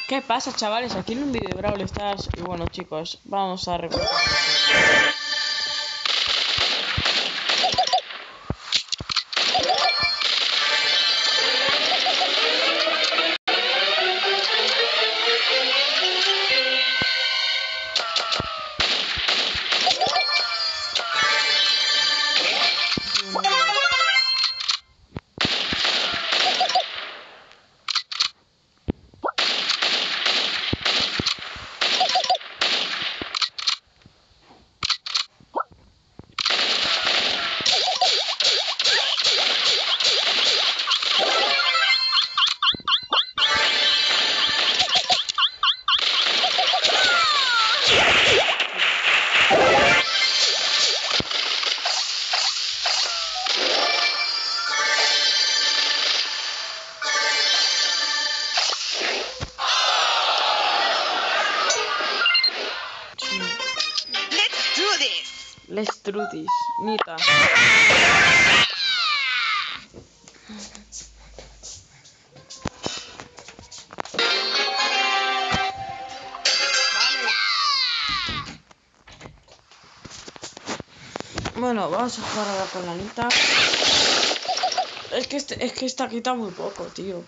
¿Qué pasa, chavales? Aquí en un vídeo de Brawl Stars. Y bueno, chicos, vamos a recordar. Let's do this, Nita. Bueno, vamos a jugar ahora con la Nita. Es que esta quita muy poco, tío.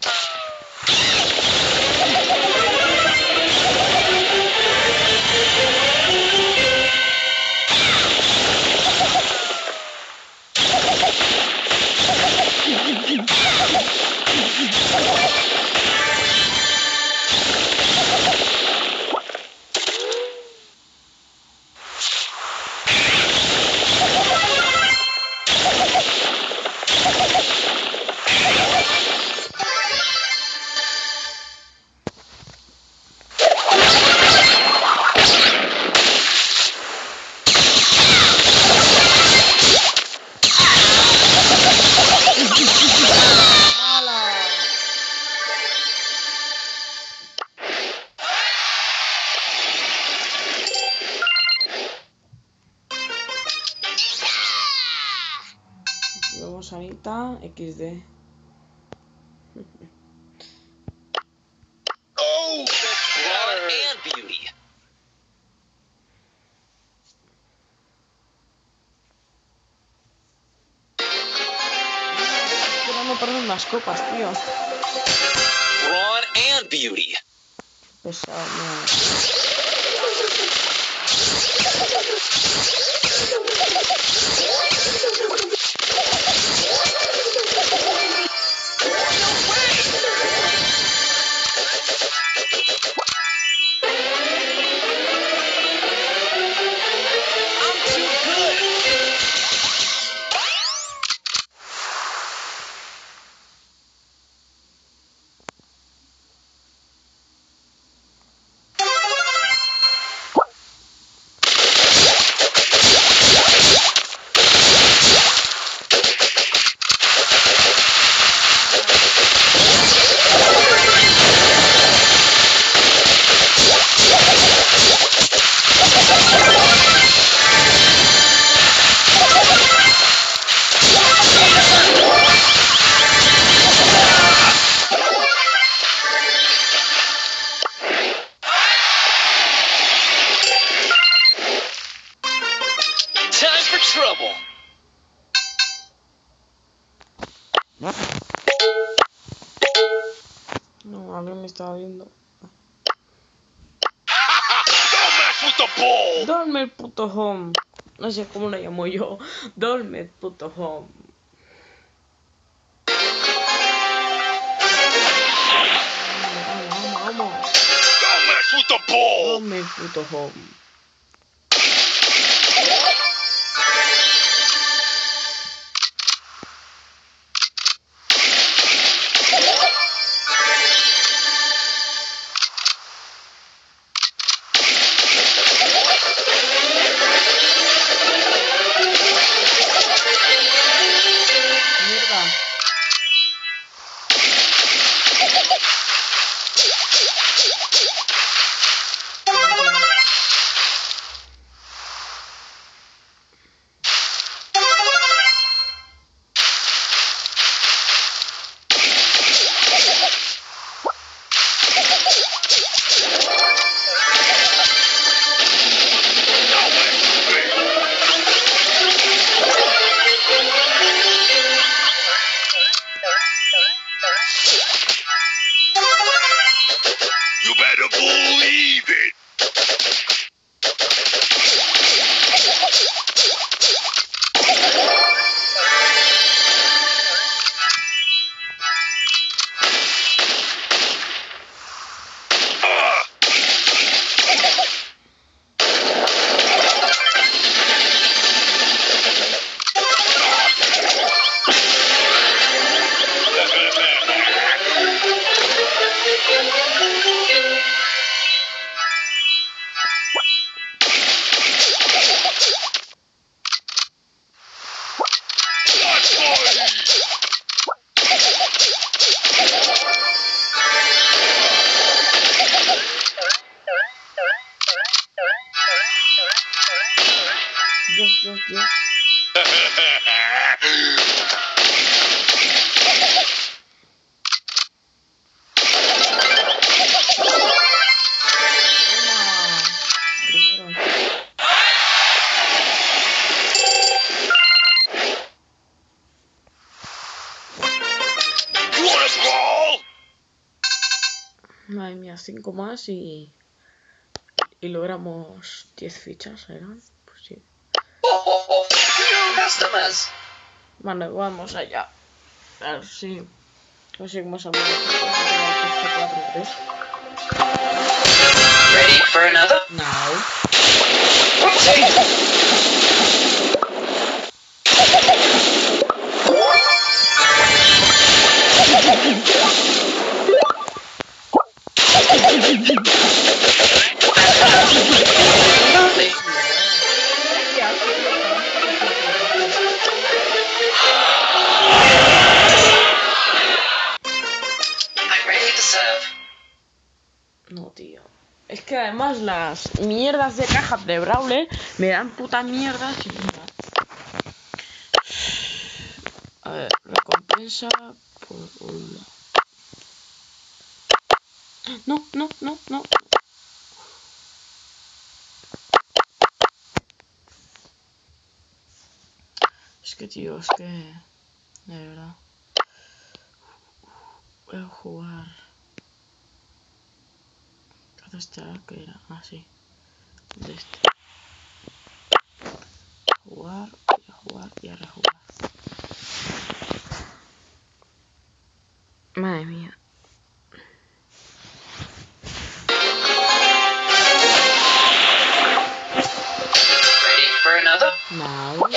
Vamos a Anita XD. Oh, Brawn and Beauty. Esperando por unas copas, tío. Brawn and Beauty. Pesado, no. No, alguien me estaba viendo. Dorme el puto home. No sé cómo lo llamo yo. Dorme el puto home. Vamos. Dorme el puto home. gonna believe it. Dios. Primero. You wanna brawl? Madre mía, 5 más y logramos 10 fichas, ¿eran? Pues sí. Customers. Vale, vamos allá. A ver si conseguimos algo. Ready for another? No. I'm ready to serve. No, tío. Es que además las mierdas de cajas de Brawler me dan putas mierdas y mira. A ver, recompensa por un... No. Es que, tío, es que... De verdad. Voy a jugar... ¿Dónde está? ¿Qué era? Ah, sí. De este. Jugar, y a jugar y a rejugar. Madre mía. Ready for another? No.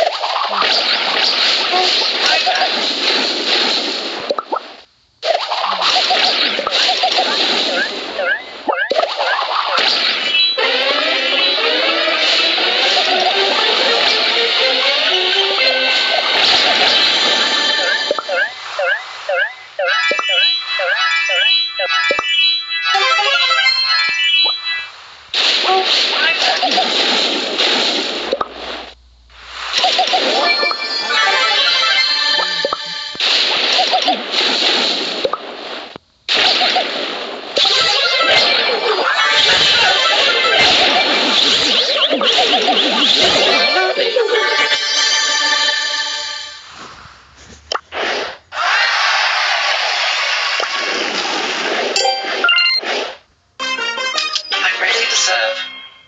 I'm ready to serve.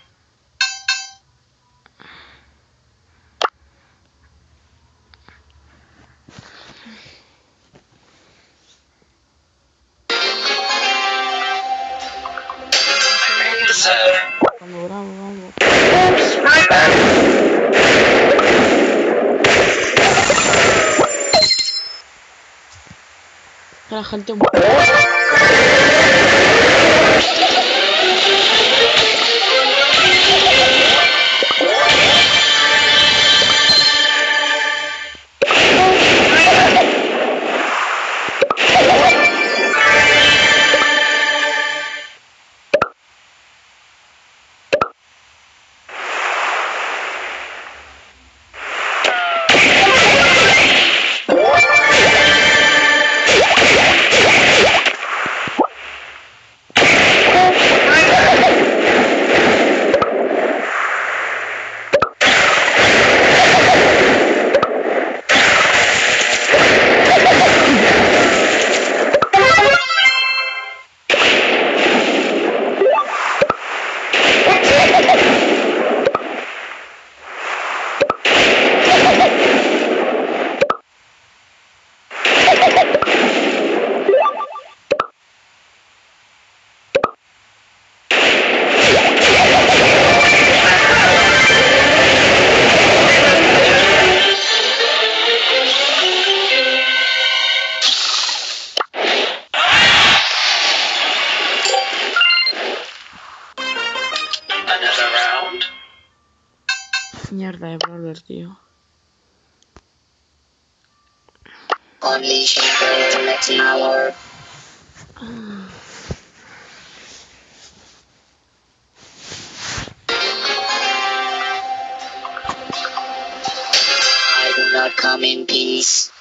I'm ready to serve. Vamos, vamos. La gente... mierda de Brawler, tío. Unleashing ultimate power. I do not come in peace.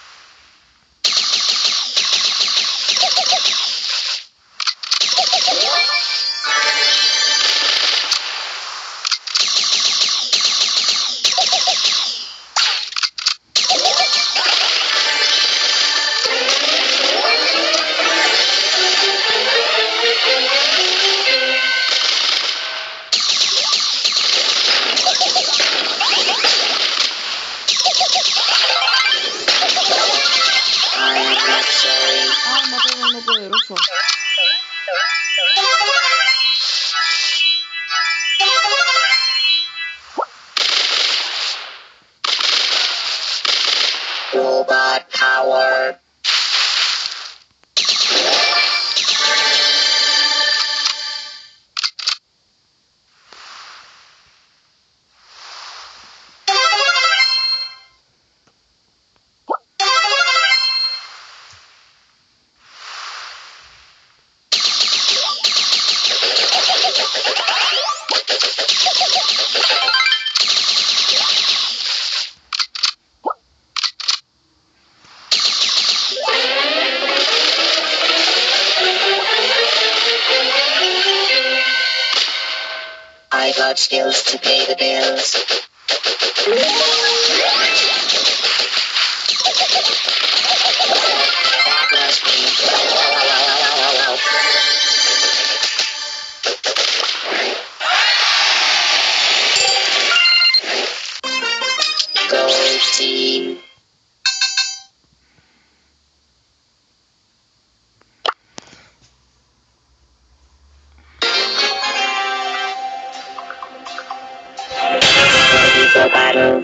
I am not sorry. Ah, maté a uno poderoso. Robot power. I got skills to pay the bills. That must be. Gold team. Ready for battle.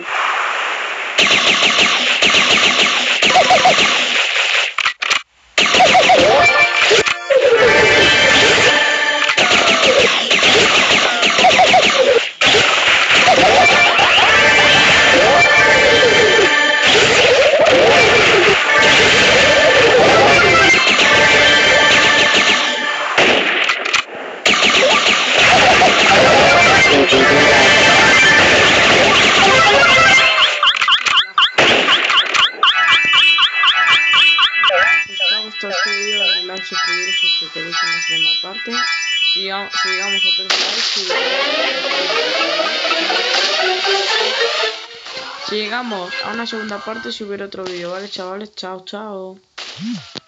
Si os ha gustado este vídeo, darle like, suscribiros si queréis una segunda parte. Si llegamos a 3 likes, si llegamos a una segunda parte, subiré otro vídeo, ¿vale, chavales? Chao, chao.